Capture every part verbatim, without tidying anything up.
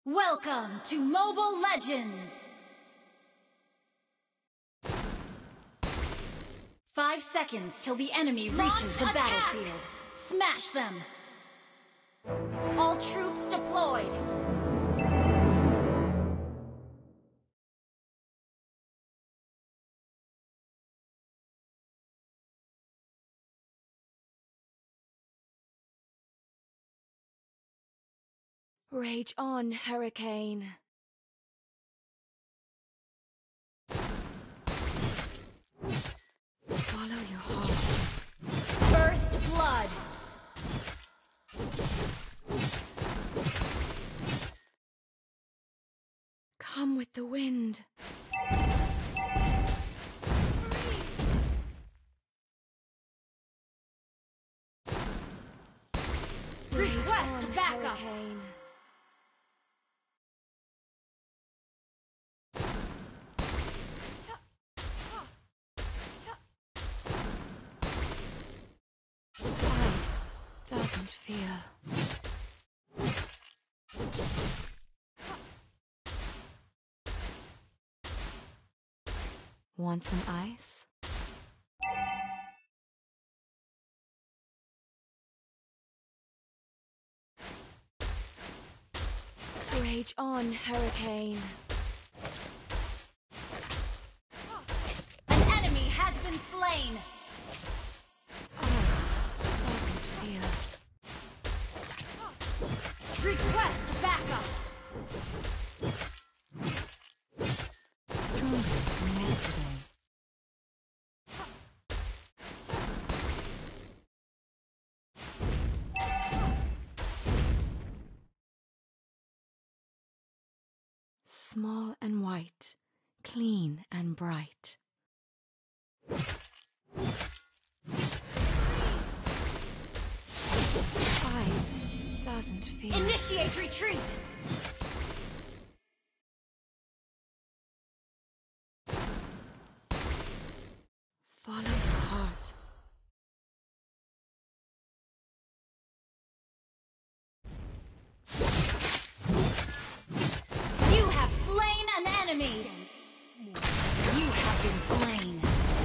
Welcome to Mobile Legends! Five seconds till the enemy Launch reaches the attack! battlefield. Smash them! All troops deployed! Rage on, Hurricane. Follow your heart. First blood! Come with the wind. Request on, backup! Hurricane. Ice doesn't fear. Want some ice? Rage on, Hurricane. An enemy has been slain! Ice doesn't fear. Request backup! Stronger than yesterday. Small and white, clean and bright. Ice doesn't fear. Initiate retreat! Follow your heart. You have slain an enemy! You have been slain.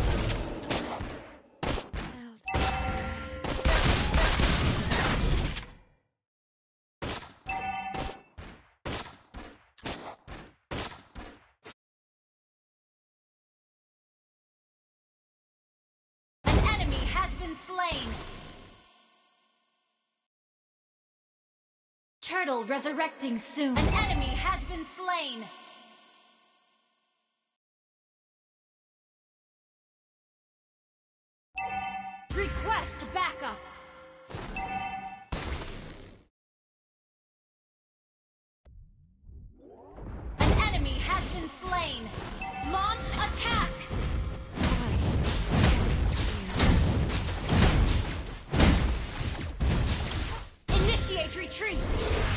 An enemy has been slain. Turtle resurrecting soon. An enemy has been slain. Request backup. An enemy has been slain. Launch attack. Initiate retreat.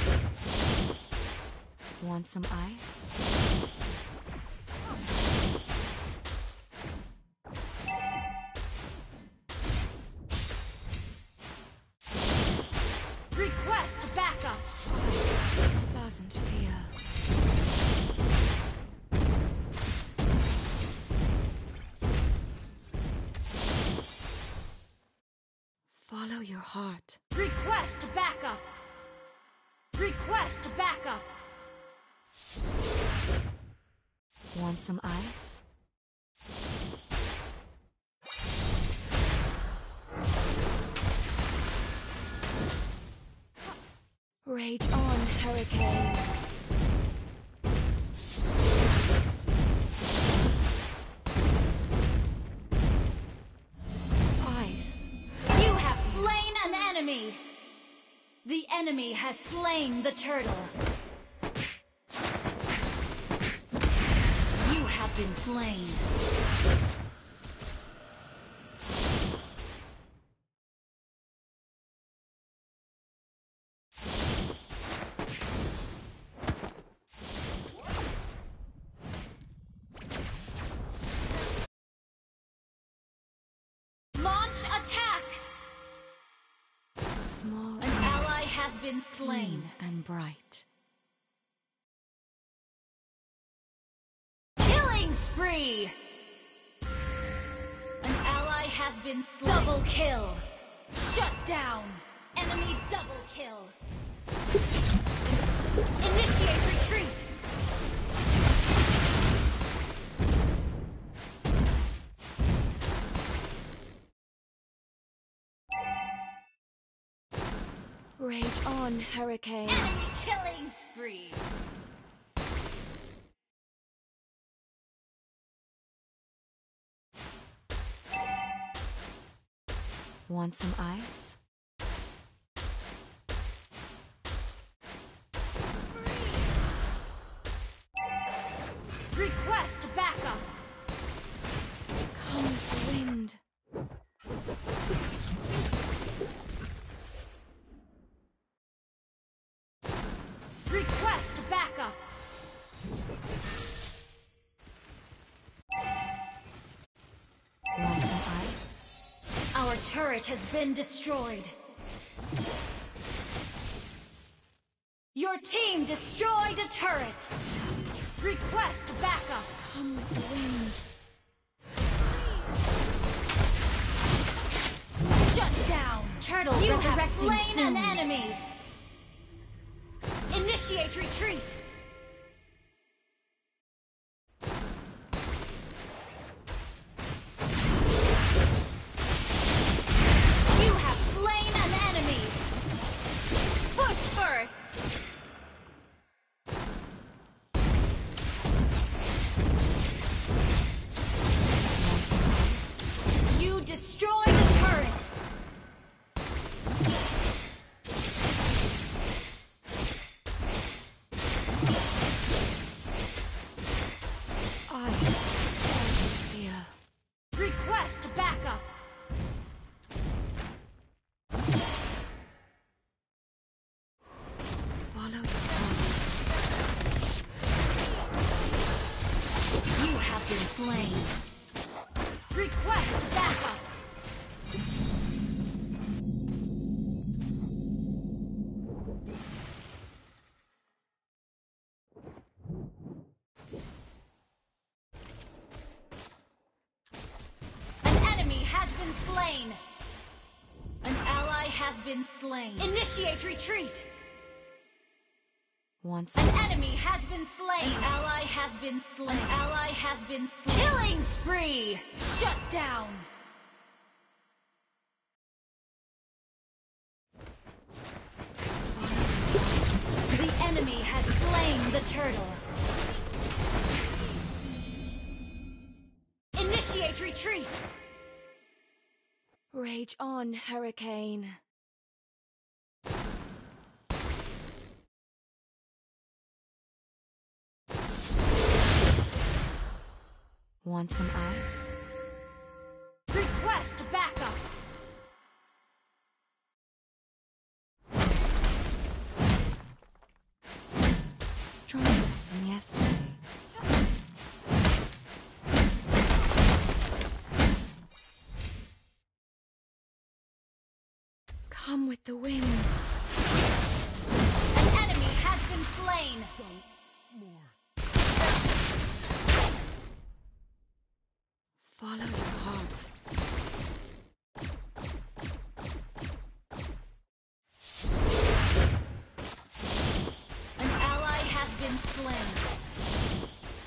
Want some ice? Request backup. Doesn't fear. Follow your heart. Request backup. Request backup. Want some ice? Rage on, Hurricane. Ice. You have slain an enemy. The enemy has slain the turtle. You have been slain. Launch attack! Small An ally has been slain. and bright. spree! An ally has been slain. Double kill! Shut down! Enemy double kill! Initiate retreat! Rage on, Hurricane. Enemy killing spree! Want some ice? Request backup! Comes the wind. Request backup! Want some ice? Our turret has been destroyed. Your team destroyed a turret! Request backup! Come with the wind. Shut down! Turtle you have slain soon. An enemy! Initiate retreat! You have slain an enemy! Push first! You destroyed the turret! I don't fear. Request backup! Follow your heart. You have been slain. Request backup! An enemy has been slain. An ally has been slain. Initiate retreat! Want some An enemy has been slain. An ally has been slain. An ally has been slain. Killing spree! Shut down! The enemy has slain the turtle. Initiate retreat! Rage on, Hurricane. Want some ice? Request backup! Stronger than yesterday. Come with the wind. An enemy has been slain! Follow your heart. An ally has been slain.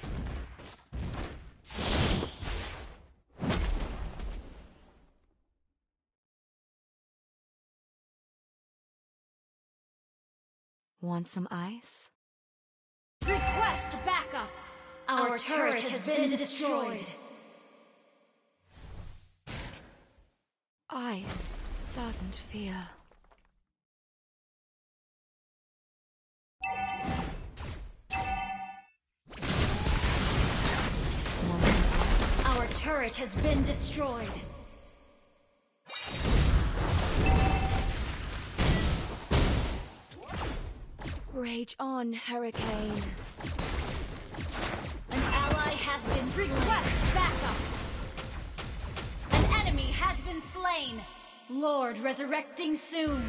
Want some ice? Request backup! Our, Our turret, turret has been destroyed. destroyed. Ice doesn't fear. Our turret has been destroyed. Rage on, Hurricane. An ally has been slain. Request backup! An enemy has been slain. Lord resurrecting soon.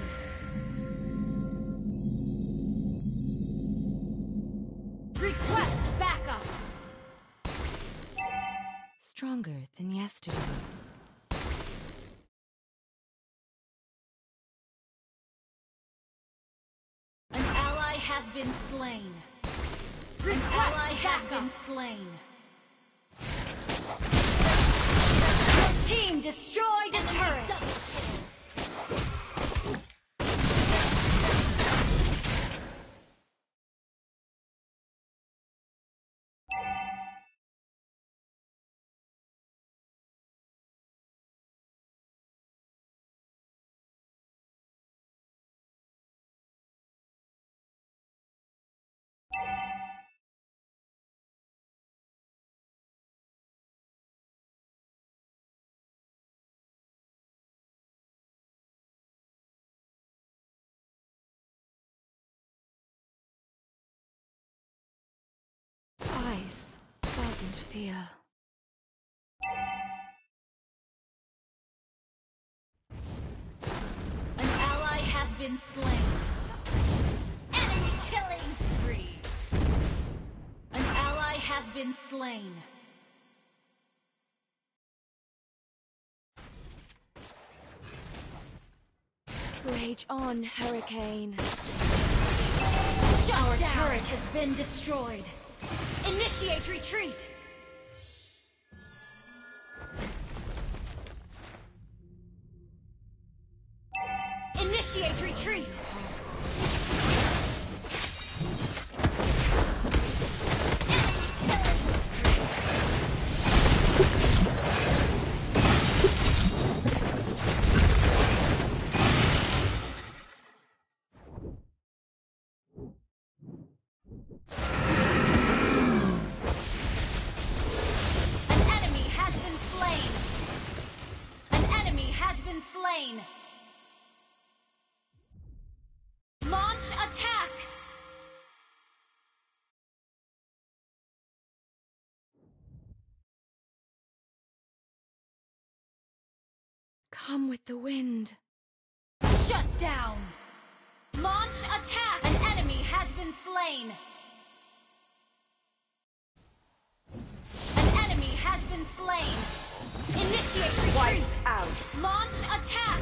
Request backup! Stronger than yesterday. An ally has been slain. An ally has been slain. Your team destroyed a turret. Ice doesn't feel. An ally has been slain. Enemy killing spree. An ally has been slain. Rage on, Hurricane. Our turret has been destroyed. Initiate retreat. Initiate retreat. Slain. Launch attack. Come with the wind. Shut down. Launch attack. An enemy has been slain. An enemy has been slain. Initiate retreat. Wiped out. Launch attack.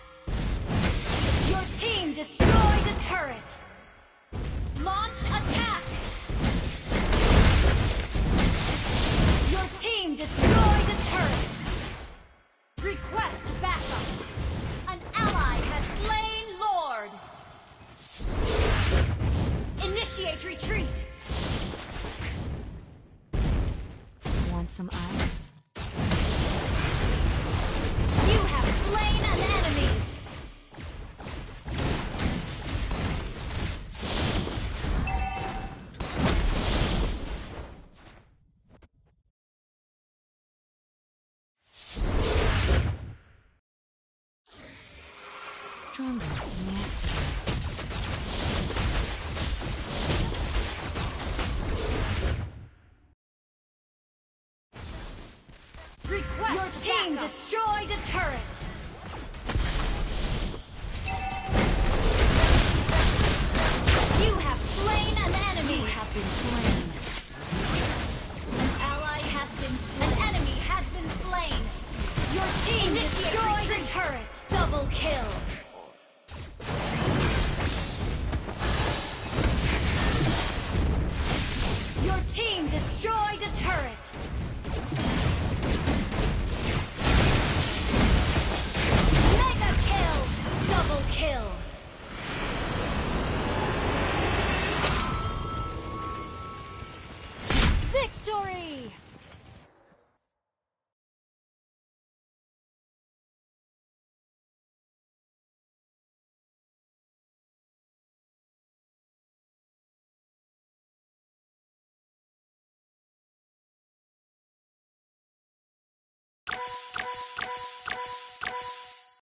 Your team destroyed a turret. Launch attack. Your team destroyed a turret. Request backup. An ally has slain Lord. Initiate retreat. Want some ice? You have slain an enemy! Stronger than yesterday. Request Your team backup. Destroyed a turret! You have slain an enemy! You have been slain. An ally has been slain. An enemy has been slain. Your team Initiate destroyed retreat. A turret! Double kill! Your team destroyed a turret!